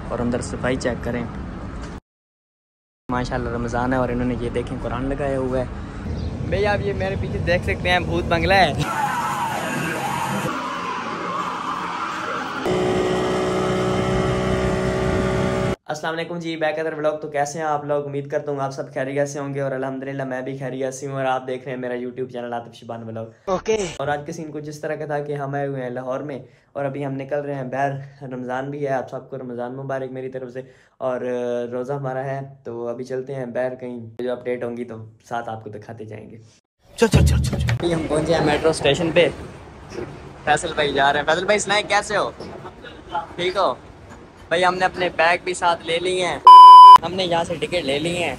और अंदर सफाई चेक करें। माशाल्लाह रमज़ान है और इन्होंने ये देखें कुरान लगाया हुआ है। भैया आप ये मेरे पीछे देख सकते हैं भूत बंगला है। अस्सलाम वालेकुम जी, बैक अदर व्लॉग। तो कैसे हैं आप लोग? उम्मीद करता हूँ आप सब खैरियत से होंगे और अल्हम्दुलिल्लाह मैं भी खैरियत से हूँ। और आप देख रहे हैं मेरा YouTube channel Atif Shiban vlog. Okay. और आज का सीन कुछ इस तरह का था कि हम आए हुए हैं लाहौर में और अभी हम निकल रहे हैं बाहर। रमज़ान भी है, आप सबको रमज़ान मुबारक मेरी तरफ से। और रोज़ा हमारा है तो अभी चलते हैं बाहर, कहीं जो अपडेट होंगी तो साथ आपको दिखाते जाएंगे। चल चल चल चल। अभी हम पहुँचे हैं मेट्रो स्टेशन पे। फैसल भाई जा रहे हैं। फैसल भाई सुनाए कैसे हो? ठीक हो भाई? हमने अपने बैग भी साथ ले लिए हैं, हमने यहाँ से टिकट ले ली हैं।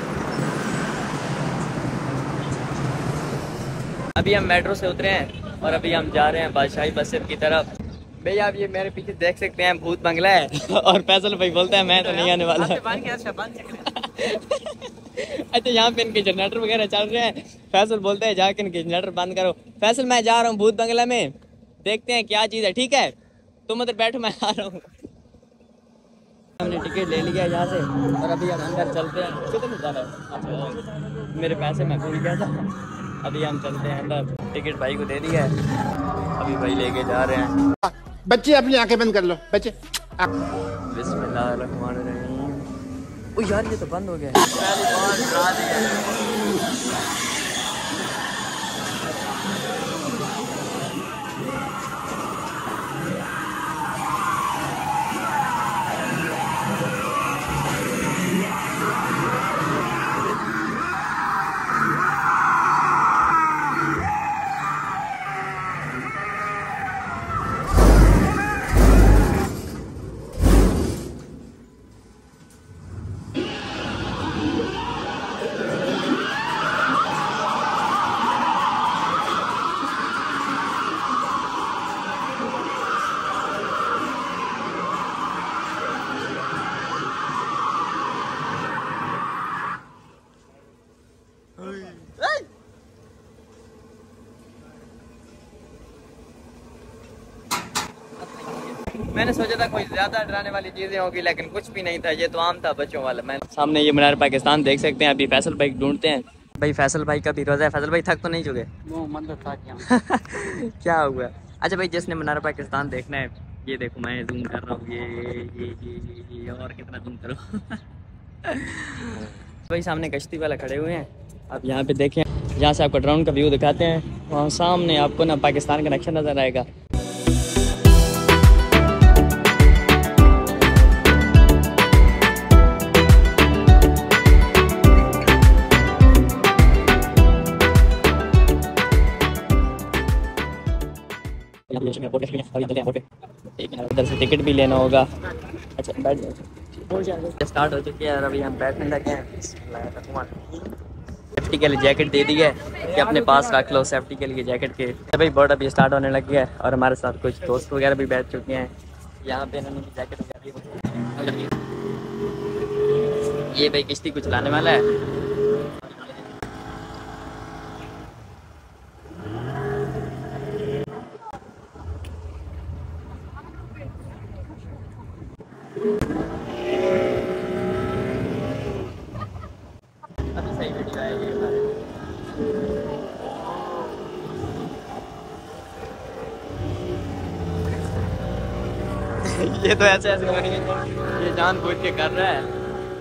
अभी हम मेट्रो से उतरे हैं और अभी हम जा रहे हैं बादशाही बस्ती की तरफ। भैया आप ये मेरे पीछे देख सकते हैं भूत बंगला है। और फैसल भाई बोलता है मैं तो नहीं आने वाला। अच्छा यहाँ पे इनके जनरेटर वगैरह चल रहे हैं। फैसल बोलता है जाके इनके जनरेटर बंद करो। फैसल मैं जा रहा हूँ भूत बंगला में, देखते हैं क्या चीज़ है। ठीक है तुम उधर बैठो, मैं आ रहा हूँ। हमने टिकट ले लिया यहाँ से और अभी हम अंदर चलते हैं। कितने ज़्यादा अच्छा मेरे पैसे मैं भूल गया था। अभी हम चलते हैं अंदर, टिकट भाई को दे दिया है, अभी भाई लेके जा रहे हैं। बच्चे अपनी आंखें बंद कर लो बच्चे। बिस्मिल्लाहिर्रहमानिर्रहीम। ओ यार ये तो बंद हो गया है। पहली बार डरा दिया। मैंने सोचा था कोई ज्यादा डराने वाली चीजें होगी लेकिन कुछ भी नहीं था, ये तो आम था बच्चों वाला। मैं सामने ये मीनार पाकिस्तान देख सकते हैं। अभी फैसल भाई ढूंढते हैं। भाई फैसल भाई का भी रोजा है। फैसल भाई थक तो नहीं चुके? क्या हुआ? अच्छा भाई जिसने मीनार पाकिस्तान देखना है ये देखो, मैं जूम कर रहा हूँ। ये और कितना जूम करो। भाई सामने कश्ती वाला खड़े हुए हैं। आप यहाँ पे देखें, यहाँ से आपको ड्रोन का व्यू दिखाते हैं। वहाँ सामने आपको ना पाकिस्तान का नक्शा नजर आएगा। इधर से टिकट भी लेना होगा। अच्छा बैठ जाओ। स्टार्ट हो चुकी है और अभी हम बैठने लगे हैं। सेफ्टी के लिए जैकेट दे दी है कि अपने पास रख लो सेफ्टी के लिए जैकेट के। भाई बोर्ड अभी स्टार्ट होने लग गया है और हमारे साथ कुछ दोस्त वगैरह भी बैठ चुके हैं। यहाँ पे इन्होंने जैकेट वगैरह। ये भाई किश्ती कुछ लाने वाला है। सही वीडियो है ये तो ऐसे ऐसे नहीं है, ये जानबूझ के कर रहा है।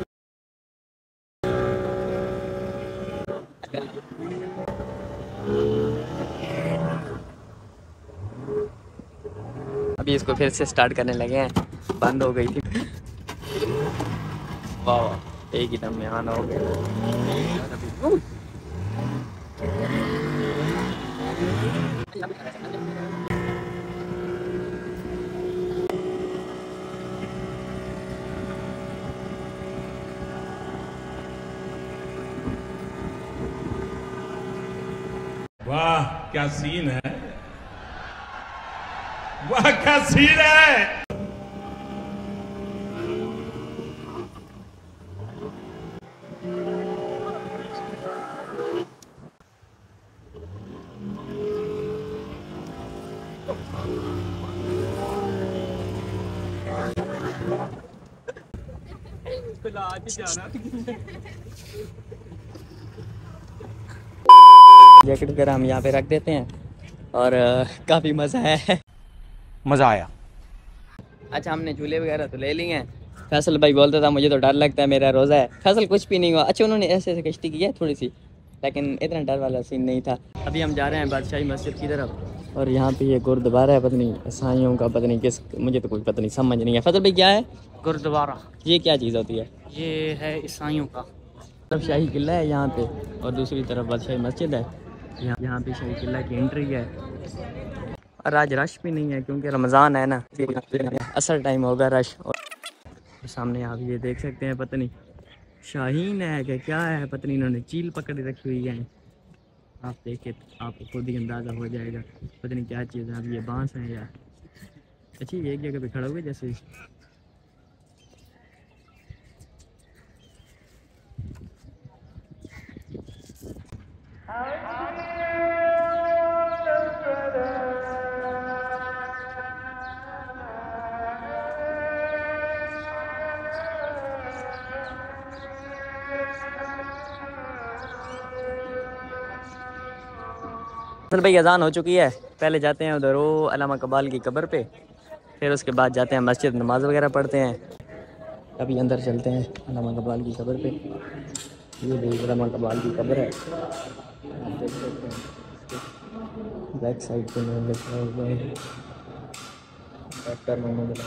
अभी इसको फिर से स्टार्ट करने लगे हैं, बंद हो गई थी। वाह एक ही दम में आना हो गया। वाह क्या सीन है, वाह क्या सीन है। जैकेट वगैरह हम यहाँ पे रख देते हैं और काफ़ी मज़ा है। मजा आया। अच्छा हमने झूले वगैरह तो ले लिए हैं। फैसल भाई बोलता था मुझे तो डर लगता है, मेरा रोज़ा है। फैसल कुछ भी नहीं हुआ। अच्छा उन्होंने ऐसे ऐसे कश्ती की है थोड़ी सी, लेकिन इतना डर वाला सीन नहीं था। अभी हम जा रहे हैं बादशाही मस्जिद की तरफ और यहाँ पे ये गुरुद्वारा है, पता नहीं ईसाइयों का, पता नहीं किस, मुझे तो कोई पता नहीं, समझ नहीं है। फैसल भाई क्या है गुरुद्वारा? ये क्या चीज़ होती है? ये है ईसाइयों का। तरफ शाही किला है यहाँ पे और दूसरी तरफ बादशाही मस्जिद है। यहाँ पे शाही किला की एंट्री है और आज रश भी नहीं है क्योंकि रमज़ान है ना, असल टाइम होगा रश। और सामने आप ये देख सकते हैं, पता नहीं शाहीन है कि क्या है, पता नहीं, इन्होंने चील पकड़ रखी हुई है। आप देखें आपको खुद ही अंदाज़ा हो जाएगा, पता नहीं क्या चीज़ है। अब ये बांस है या अच्छी एक जगह पे खड़ा हुआ जैसे। फैसल भाई अजान हो चुकी है, पहले जाते हैं उधर वो अल्लामा इकबाल की कब्र पे, फिर उसके बाद जाते हैं मस्जिद, नमाज वगैरह पढ़ते हैं। अभी अंदर चलते हैं अल्लामा इकबाल की कब्र पे। ये भी अल्लामा इकबाल की कब्र है, आप देख सकते हैं। बैक साइड पे नाम लिखा हुआ है डॉक्टर मोहम्मद।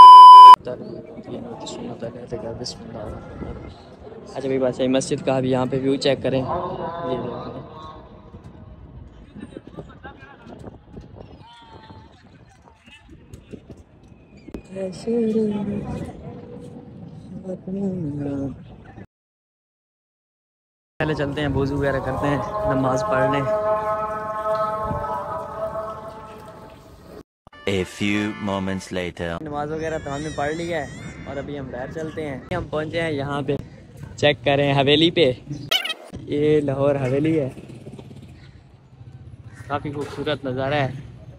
अच्छा भाई बात सही, मस्जिद का अभी यहाँ पे व्यू चेक करें, ये देखें। पहले चलते हैं वुज़ू वगैरह करते हैं, नमाज पढ़ने। A few moments later. नमाज वगैरह तो हमने पढ़ लिया है और अभी हम बाहर चलते हैं। हम पहुंचे हैं यहाँ पे, चेक करें हवेली पे, ये लाहौर हवेली है, काफ़ी खूबसूरत नज़ारा है।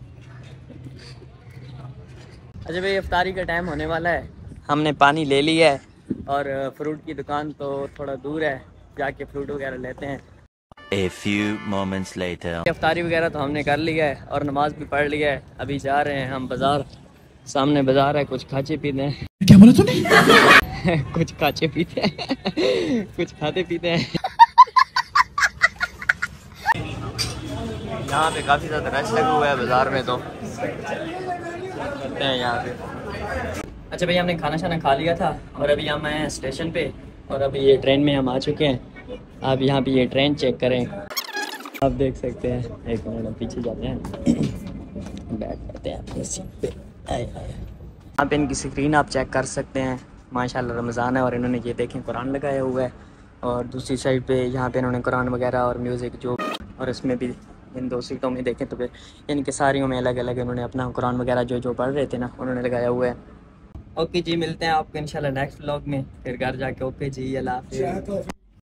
अच्छा भाई इफ्तारी का टाइम होने वाला है, हमने पानी ले लिया है और फ्रूट की दुकान तो थोड़ा दूर है, जाके फ्रूट वगैरह लेते हैं। A few moments later. इफ्तारी वगैरह तो हमने कर लिया है और नमाज भी पढ़ लिया है। अभी जा रहे हैं हम बाज़ार, सामने बाज़ार है, कुछ खाचे पीते हैं। क्या बोला तूने? कुछ खाचे पीते हैं कुछ खाते पीते हैं। यहाँ पे काफ़ी ज़्यादा रश लगा हुआ है बाज़ार में, तो करते हैं यहाँ पे। अच्छा भाई हमने खाना शाना खा लिया था और अभी हम आए हैं स्टेशन पे और अभी ये ट्रेन में हम आ चुके हैं। आप यहाँ पे ये ट्रेन चेक करें, आप देख सकते हैं। एक मिनट पीछे जाते हैं, बैठ करते हैं अपनी सीट पे। यहाँ पे इनकी स्क्रीन आप चेक कर सकते हैं, माशाल्लाह रमज़ान है और इन्होंने ये देखें कुरान लगाया हुआ है और दूसरी साइड पे यहाँ पे इन्होंने कुरान वगैरह और म्यूज़िक जो, और इसमें भी इन दो सीटों में देखें तो फिर इनके सारियों में अलग अलग इन्होंने अपना कुरान वगैरह जो पढ़ रहे थे ना, उन्होंने लगाया हुआ है। ओके जी, मिलते हैं आपको इंशाल्लाह नेक्स्ट व्लॉग में, फिर घर जाके। ओके जी, अल्लाह हाफ़िज़।